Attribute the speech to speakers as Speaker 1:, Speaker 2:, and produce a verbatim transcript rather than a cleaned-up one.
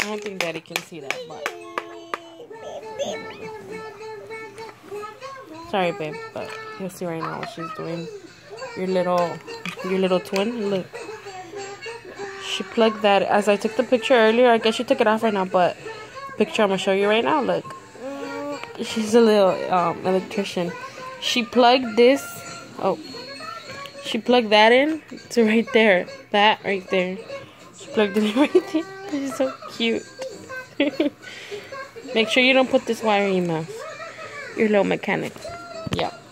Speaker 1: don't think Daddy can see that, but sorry, babe, but you'll see right now what she's doing. Your little, your little twin. Look, she plugged that. As I took the picture earlier, I guess she took it off right now, but the picture I'm gonna show you right now. Look, she's a little um, electrician. She plugged this. Oh, she plugged that in to right there. That right there. She plugged it in right there. She's so cute. Make sure you don't put this wire in your mouth. Your little mechanic. Yeah.